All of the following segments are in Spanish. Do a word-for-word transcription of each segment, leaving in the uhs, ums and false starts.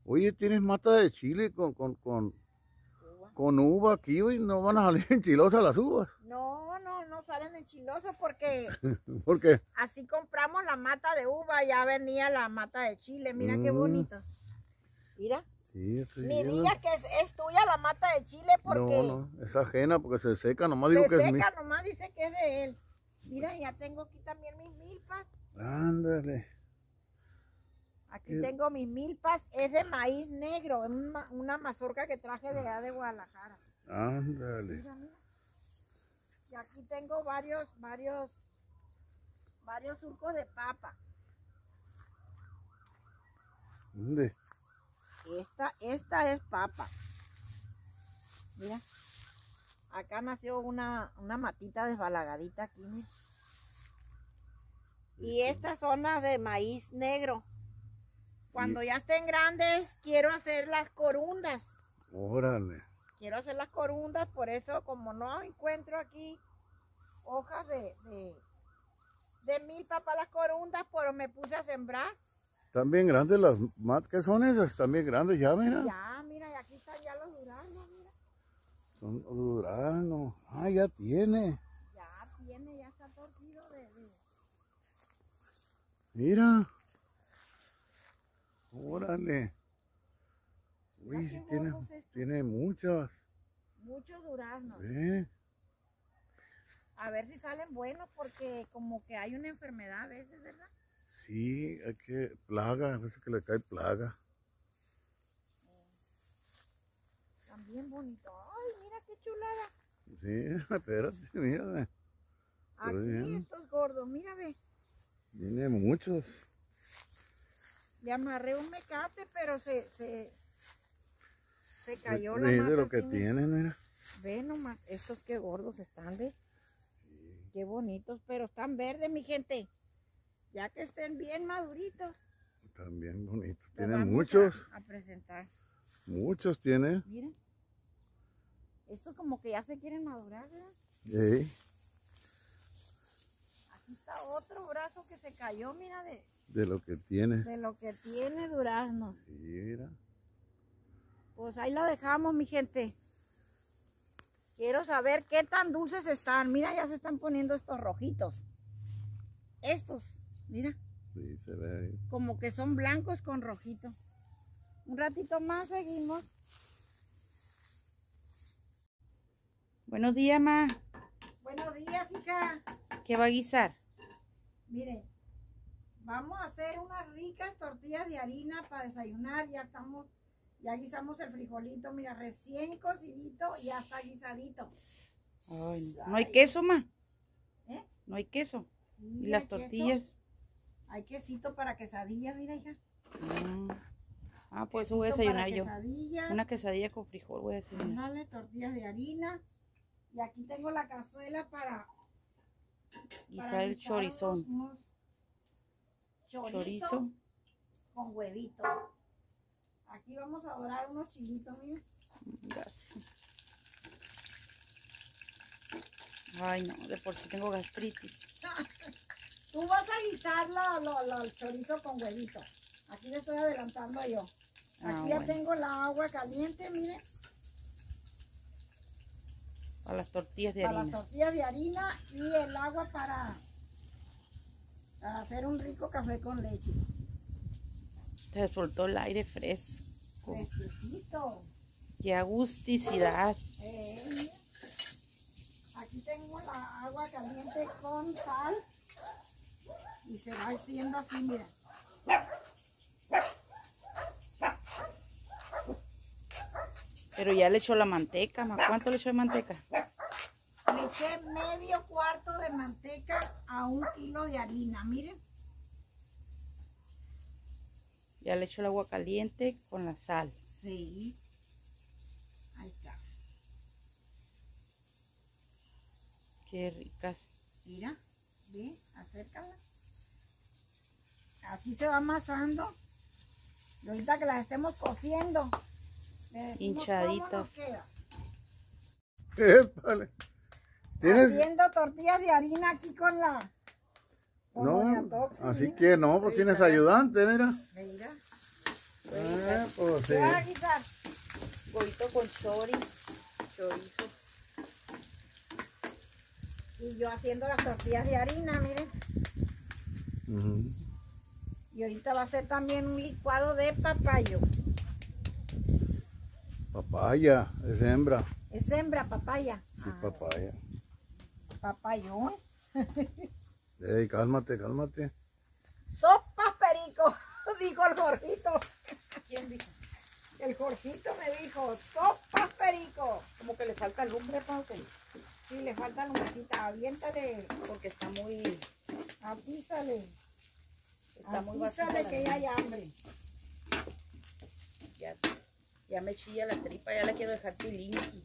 Oye, tienes mata de chile con, con, con, Uva. con uva aquí, hoy no van a salir enchilosas las uvas. No, no, no salen enchilosos porque ¿Por qué? así compramos la mata de uva, ya venía la mata de chile. Mira qué Mm. bonito. Mira. Sí, estoy Ni viendo. digas que es, es tuya la mata de chile porque No, no, es ajena porque se seca, nomás se digo que seca, es mi. nomás dice que es de él. Mira, ya tengo aquí también mis milpas. Ándale. Aquí ¿Qué? tengo mis milpas, es de maíz negro, es una, una mazorca que traje de allá de Guadalajara. Ándale. Mira, mira. Y aquí tengo varios, varios, varios surcos de papa. ¿Dónde? Esta, esta es papa. Mira. Acá nació una, una matita desbalagadita aquí, mira. Y estas son las de maíz negro. Cuando ya estén grandes, quiero hacer las corundas. Órale. Quiero hacer las corundas, por eso como no encuentro aquí hojas de, de, de milpa para las corundas, pero me puse a sembrar. Están bien grandes las matas. ¿Qué son esas? Están bien grandes ya, mira. Ya, mira, y aquí están ya los duraznos, mira. Son duraznos. Ah, ya tiene. Ya tiene, ya está torcido de... de... Mira. Órale. Uy, Mira sí qué tiene, gordos estos. tiene muchas. Muchos duraznos. ¿Ve? A ver si salen buenos porque como que hay una enfermedad a veces, ¿verdad? Sí, hay que plaga, a veces que le cae plaga. También bonito. Ay, mira qué chulada. Sí, espérate, mira. Aquí bien. estos gordos, mira, ve. Tiene muchos. Le amarré un mecate, pero se, se, se cayó Sí, la de mata. lo que así, mira. tienen, mira. Ve nomás, estos qué gordos están, ve. Qué bonitos, pero están verdes, mi gente. Ya que estén bien maduritos. También bonitos. los Tienen vamos muchos. A, a presentar. Muchos tiene. Miren. Estos como que ya se quieren madurar, ¿verdad? Sí. Aquí está otro brazo que se cayó, mira, de, De lo que tiene. de lo que tiene duraznos. Sí, mira. Pues ahí lo dejamos, mi gente. Quiero saber qué tan dulces están. Mira, ya se están poniendo estos rojitos. Estos, mira, Sí, se ve ahí. como que son blancos con rojito. Un ratito más seguimos. Buenos días, ma. Buenos días, hija. ¿Qué va a guisar? Miren, vamos a hacer unas ricas tortillas de harina para desayunar. Ya estamos, ya guisamos el frijolito, mira, recién cocidito y ya está guisadito. Ay, no. ¿No hay queso, ma? ¿Eh? No hay queso. Sí, ¿Y las hay queso. tortillas? Hay quesito para quesadillas, mira, hija. Mm. Ah, pues eso voy a Quesito para desayunar yo. quesadillas. Una quesadilla con frijol voy a desayunar. Dale, tortillas de harina. Y aquí tengo la cazuela para Guisar para el guisar chorizón. unos- unos chorizo, Chorizo. con huevito. Aquí vamos a dorar unos chilitos, mira. Gas. Ay, no, de por sí tengo gastritis. Tú vas a guisar la, lo- lo- el chorizo con huevito. Aquí le estoy adelantando yo. Aquí Ah, ya bueno. tengo la agua caliente, mire, Para las tortillas de para las harina. tortillas de harina y el agua para, para hacer un rico café con leche. Se soltó el aire fresco. Fresquecito. Qué agusticidad. Eh, mira. Aquí tengo la agua caliente con sal y se va haciendo así, mira. Pero ya le echó la manteca, ma. ¿Cuánto le echó de manteca? Le eché medio cuarto de manteca a un kilo de harina, miren. Ya le echó el agua caliente con la sal. Sí. Ahí está. Qué ricas. Mira, ve, acércala. Así se va amasando. Y ahorita que las estemos cociendo, le decimos Hinchaditas. cómo nos queda. Épale. ¿Tienes? Haciendo tortillas de harina aquí con la... con doña No, Toxi, así mira. que no, pues Ahí tienes está. ayudante, mira. Mira. Eh, pues sí. ¿Qué vas a guisar? Huevito con chori, chorizo. Y yo haciendo las tortillas de harina, miren. Ujú. Y ahorita va a ser también un licuado de papayo. Papaya, es hembra. Es hembra, papaya. Sí, Ah, papaya. papayón. Ey, cálmate, cálmate. Sopas perico, dijo el Jorgito. ¿Quién dijo? El Jorgito me dijo, sopas perico. Como que le falta lumbre, pa, ok. Sí, le falta lumbrecita, aviéntale, Porque está muy, avísale, está muy bajita avísale la que ya hay hambre. Ya, ya me chilla la tripa, ya la quiero dejar pilinqui.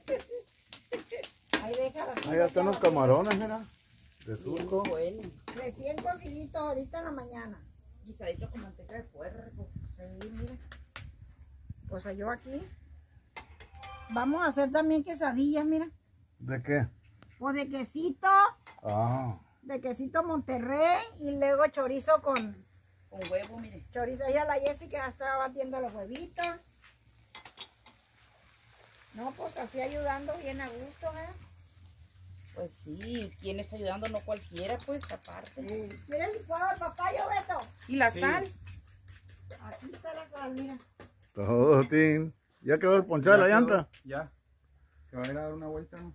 Ahí déjala. Ahí ya están los camarones, mira. De surco. Bueno, Recién cociditos ahorita en la mañana. guisadito con manteca de puerco. Sí, mira. Pues yo aquí. Vamos a hacer también quesadillas, mira. ¿De qué? Pues de quesito, Ah, de quesito Monterrey y luego chorizo con Con huevo, mire. chorizo. Ahí a la Jessica ya estaba batiendo los huevitos. No, pues así ayudando bien a gusto, ¿eh? Pues sí, ¿quién está ayudando? No cualquiera, pues, aparte. ¿Quieres el licuado de papayo, Beto? ¿Y la Sí. sal? Aquí está la sal, mira. todo, Tim. ¿Ya quedó el ponchar la Ya quedó, llanta? Ya. Que va a ir a dar una vuelta, ¿no?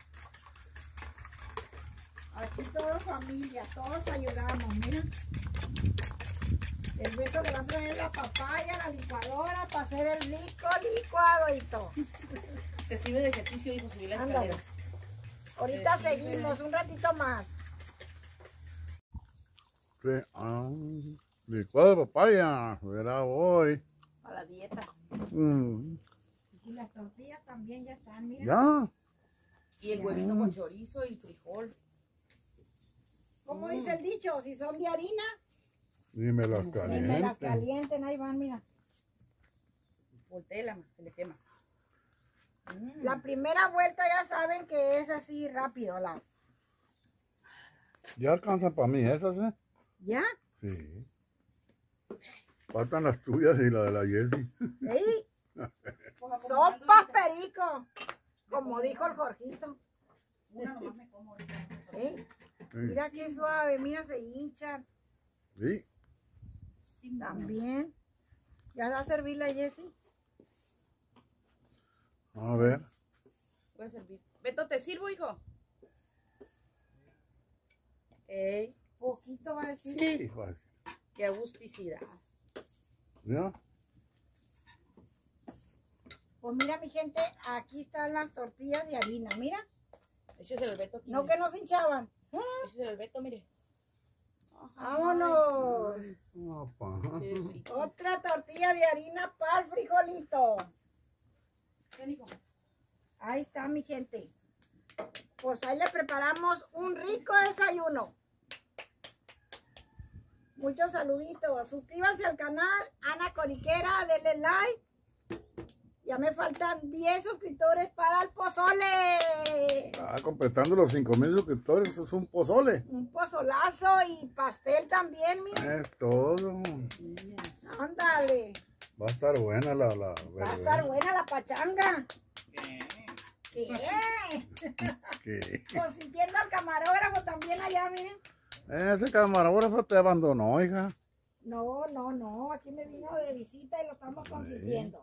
Aquí todos familia, todos ayudamos, mira. El Beto le va a traer la papaya, la licuadora para hacer el rico licuado y todo. Te sirve de ejercicio, hijo, subir las Ándale. escaleras. Ahorita Sí, seguimos un ratito más. Sí. Ah, licuado de papaya. Verá hoy. A la dieta. Mm, Y las tortillas también ya están, mira. ya. Y el huevito con chorizo y frijol. ¿Cómo dice el dicho? Si son de harina, Dime las me las calientes. calienten, ahí van, mira. Voltéela, ma, se le quema. Mm. La primera vuelta ya saben que es así rápido, la. Ya alcanzan para mí esas, ¿eh? ¿Ya? Sí. Faltan las tuyas y la de la Jessie. ¿Sí? Sopas perico, como dijo el Jorgito. Una nomás me como ahorita. ¿Sí? Sí. Mira qué suave, mira, se hinchan. Sí. Sí, mamá. También. ¿Ya va a servir la Jessie? A ver. Voy a servir. Beto, ¿te sirvo, hijo? Ey, Poquito va a decir. Sí, fácil. qué agusticidad. ¿Ya? Pues mira, mi gente, aquí están las tortillas de harina, mira. Échese el Beto aquí. No mire. que no se hinchaban. Échese el Beto, mire. Vámonos. Opa. Qué rico. Otra tortilla de harina para el frijolito. Ven, hijo. Ahí está, mi gente. Pues ahí le preparamos un rico desayuno. Muchos saluditos. Suscríbanse al canal Ana Coriquera, denle like. Ya me faltan diez suscriptores para el pozole. Ah, completando los cinco mil suscriptores, eso es un pozole. Un pozolazo y pastel también, mira. Es todo. Niñas. Ándale. Va a estar buena la... la Va a estar buena la pachanga. ¿Qué? ¿Qué? Consintiendo al camarógrafo también allá, miren. Ese camarógrafo te abandonó, hija. No, no, no. Aquí me vino de visita y lo estamos consintiendo.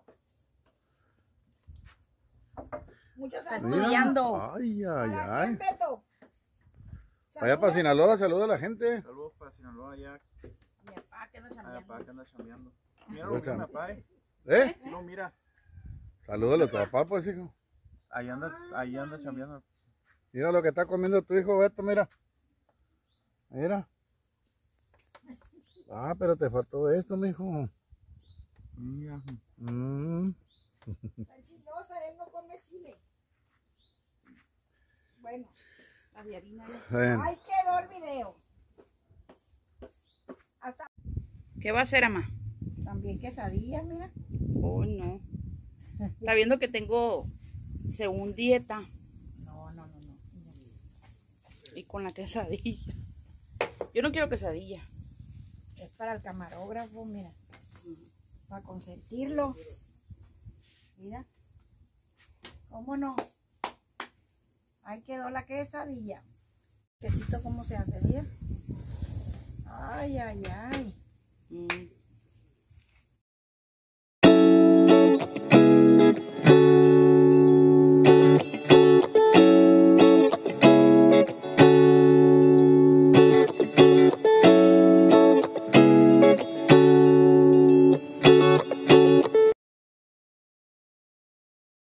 Muchos Está saludos. estudiando. Ay, ay, ¿Para ay. quién, Beto? Allá para Sinaloa, saluda a la gente. Saludos para Sinaloa, allá. Mi papá que anda A mi chambeando. papá que anda chambeando. Mira lo que mi papá, eh. ¿Eh? Si no, mira. Salúdale a tu papá, pues, hijo. Ahí anda, ahí anda chambeando. Mira lo que está comiendo tu hijo, Beto, mira. Mira. Ah, pero te faltó esto, mijo. Mira. Mm. Está chilosa, él no come chile. Bueno, La de harina. ¿no? Ven. ahí quedó el video. Hasta ¿Qué va a hacer, ama? también quesadillas, mira. Oh, no. Está viendo que tengo, según dieta, No, no, no, no. y con la quesadilla. Yo no quiero quesadilla. Es para el camarógrafo, mira. para consentirlo. Mira, cómo no. Ahí quedó la quesadilla. Quesito, ¿cómo se hace? Mira. Ay, ay, ay. Mm.